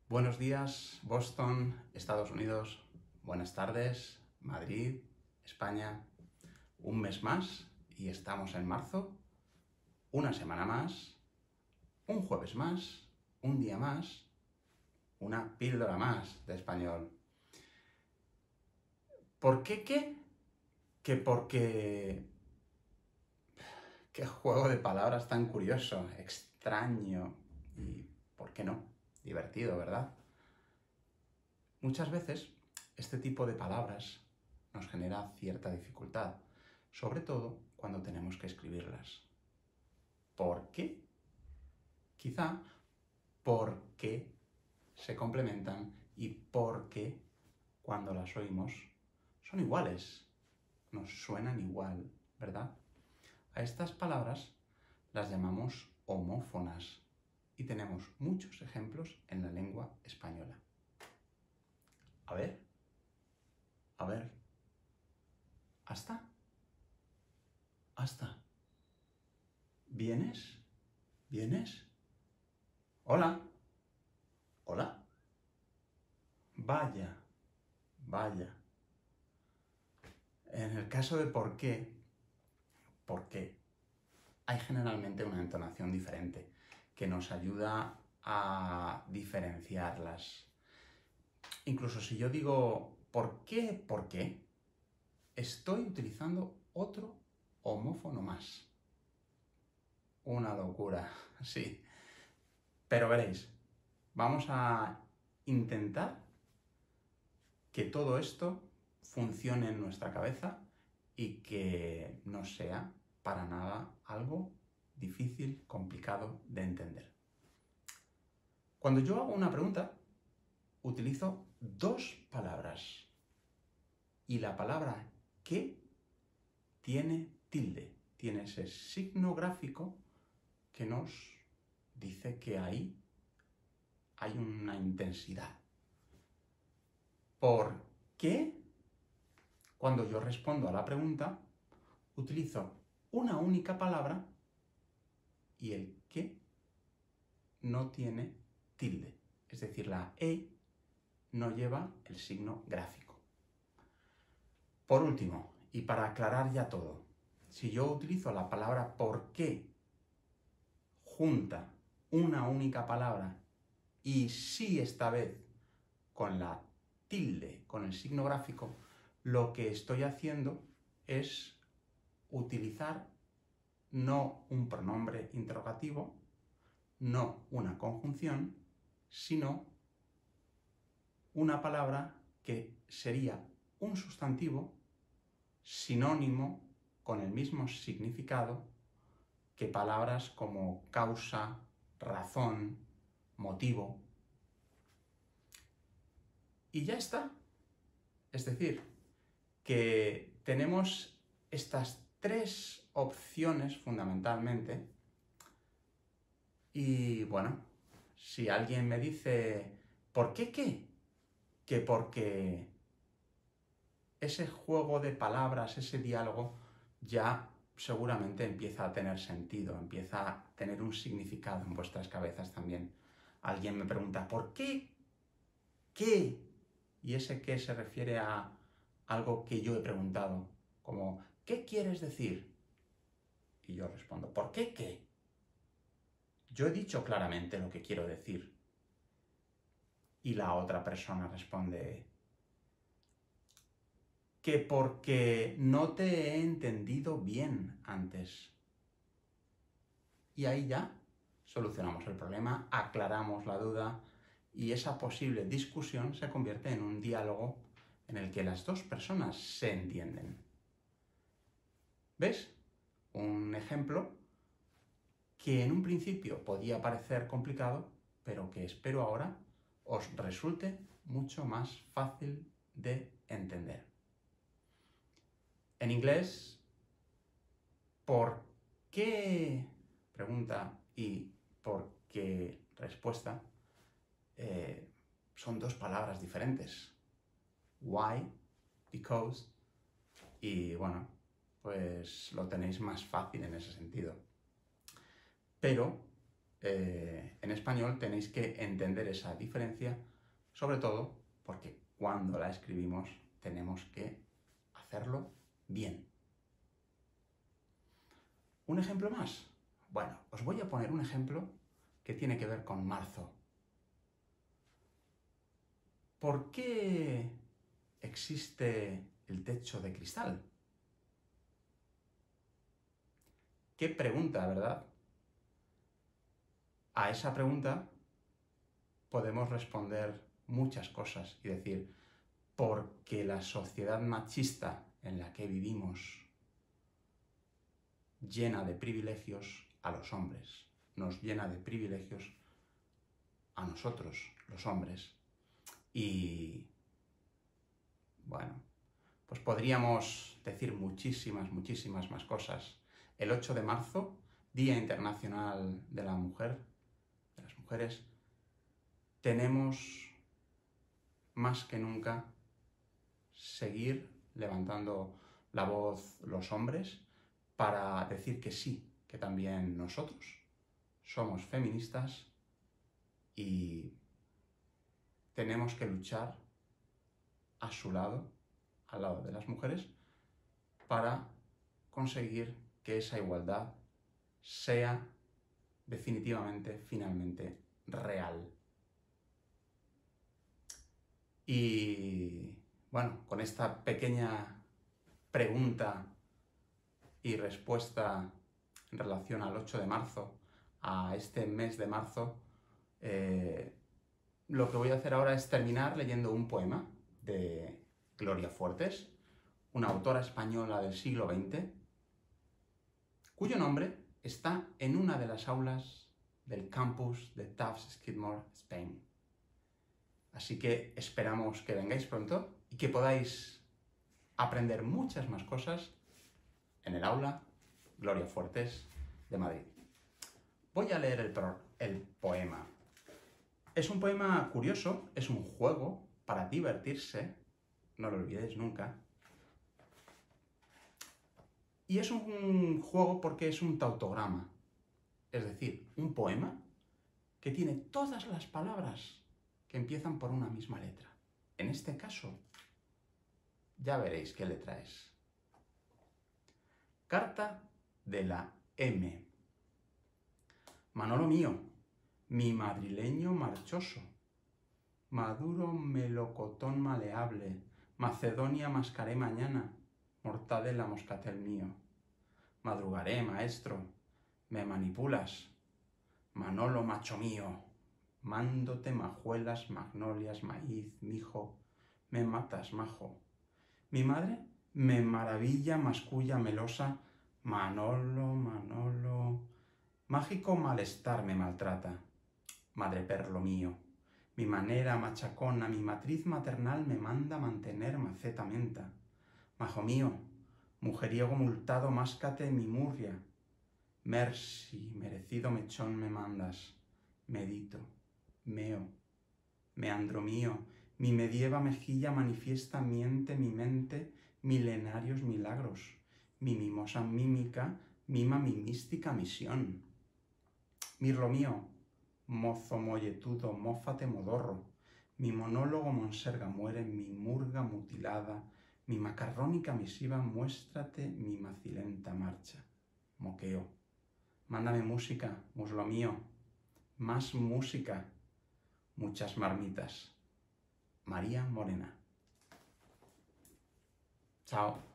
Buenos días, Boston, Estados Unidos. Buenas tardes, Madrid, España. Un mes más y estamos en marzo. Una semana más, un jueves más, un día más, una píldora más de español. ¿Por qué qué? Que porque... Qué juego de palabras tan curioso, extraño y, ¿por qué no? Divertido, ¿verdad? Muchas veces este tipo de palabras nos genera cierta dificultad, sobre todo cuando tenemos que escribirlas. ¿Por qué? Quizá porque se complementan y porque cuando las oímos son iguales, nos suenan igual, ¿verdad? A estas palabras las llamamos homófonas y tenemos muchos ejemplos en la lengua española. A ver, hasta. ¿Vienes? ¿Vienes? Hola. Hola. Vaya. En el caso de por qué, hay generalmente una entonación diferente que nos ayuda a diferenciarlas. Incluso si yo digo ¿por qué? Estoy utilizando otro homófono más. Una locura, sí. Pero veréis, vamos a intentar que todo esto funcione en nuestra cabeza y que no sea para nada algo difícil, complicado de entender. Cuando yo hago una pregunta, utilizo dos palabras y la palabra ¿qué? Tiene tilde, tiene ese signo gráfico que nos dice que ahí hay una intensidad. ¿Por qué? Cuando yo respondo a la pregunta, utilizo una única palabra y el qué no tiene tilde. Es decir, la E no lleva el signo gráfico. Por último, y para aclarar ya todo, si yo utilizo la palabra por qué junta una única palabra y sí esta vez con la tilde, con el signo gráfico, lo que estoy haciendo es utilizar no un pronombre interrogativo, no una conjunción, sino una palabra que sería un sustantivo sinónimo con el mismo significado que palabras como causa, razón, motivo. Y ya está. Es decir, que tenemos estas tres opciones fundamentalmente y bueno, si alguien me dice ¿por qué qué? Que porque ese juego de palabras, ese diálogo ya seguramente empieza a tener sentido, empieza a tener un significado en vuestras cabezas también. Alguien me pregunta ¿por qué? ¿Qué? Y ese qué se refiere a algo que yo he preguntado, como ¿qué quieres decir? Y yo respondo ¿por qué qué? Yo he dicho claramente lo que quiero decir. Y la otra persona responde que porque no te he entendido bien antes. Y ahí ya solucionamos el problema, aclaramos la duda y esa posible discusión se convierte en un diálogo en el que las dos personas se entienden. ¿Ves? Un ejemplo que en un principio podía parecer complicado, pero que espero ahora os resulte mucho más fácil de entender. En inglés, ¿por qué? Pregunta y ¿por qué? Respuesta. Son dos palabras diferentes. Why, because, y bueno, pues lo tenéis más fácil en ese sentido. Pero en español tenéis que entender esa diferencia, sobre todo porque cuando la escribimos tenemos que hacerlo bien. ¿Un ejemplo más? Bueno, os voy a poner un ejemplo que tiene que ver con marzo. ¿Por qué existe el techo de cristal? ¿Qué pregunta, verdad? A esa pregunta podemos responder muchas cosas y decir, porque la sociedad machista en la que vivimos llena de privilegios a los hombres, nos llena de privilegios a nosotros, los hombres. Y bueno, pues podríamos decir muchísimas más cosas. El 8 de marzo, Día Internacional de la Mujer, de las Mujeres, tenemos más que nunca seguir levantando la voz los hombres para decir que sí, que también nosotros somos feministas y tenemos que luchar a su lado, al lado de las mujeres, para conseguir que esa igualdad sea definitivamente, finalmente, real. Y bueno, con esta pequeña pregunta y respuesta en relación al 8 de marzo, a este mes de marzo, lo que voy a hacer ahora es terminar leyendo un poema de Gloria Fuertes, una autora española del siglo XX, cuyo nombre está en una de las aulas del campus de Tufts Skidmore, Spain. Así que esperamos que vengáis pronto y que podáis aprender muchas más cosas en el aula Gloria Fuertes de Madrid. Voy a leer el poema. Es un poema curioso, es un juego para divertirse, no lo olvidéis nunca. Y es un juego porque es un tautograma, es decir, un poema que tiene todas las palabras que empiezan por una misma letra. En este caso, ya veréis qué letra es. Carta de la M. Manolo mío, mi madrileño marchoso, maduro melocotón maleable, Macedonia mascaré mañana, mortadela moscatel mío. Madrugaré, maestro, me manipulas, Manolo macho mío, mándote majuelas, magnolias, maíz, mijo, me matas, majo. Mi madre me maravilla, masculla, melosa, Manolo, Manolo, mágico malestar me maltrata. Madre perlo mío, mi manera machacona, mi matriz maternal me manda mantener maceta menta. Majo mío, mujeriego multado, máscate mi murria. Merci, merecido mechón me mandas. Medito, meo, meandro mío, mi medieva mejilla manifiesta miente mi mente, milenarios milagros. Mi mimosa mímica mima mi mística misión. Mirlo mío, mozo molletudo, mófate modorro. Mi monólogo monserga muere, mi murga mutilada, mi macarrónica misiva muéstrate mi macilenta marcha. Moqueo. Mándame música, muslo mío, más música, muchas marmitas. María Morena. Chao.